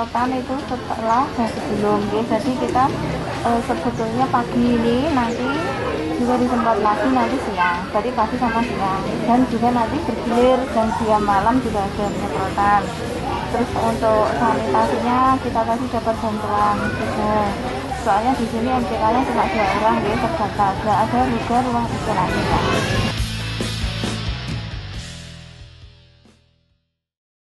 penyemprotan itu setelah dan sebelum ya. Jadi kita sebetulnya pagi ini nanti juga disemprot lagi nanti siang, jadi pagi sama siang, dan juga nanti bergilir jam malam juga ada penyemprotan. Terus untuk sanitasinya kita tadi dapat bantuan juga, soalnya di sini MCK-nya cuma 2 orang ya, terbatas, nggak ada juga ruang isolasi Pak.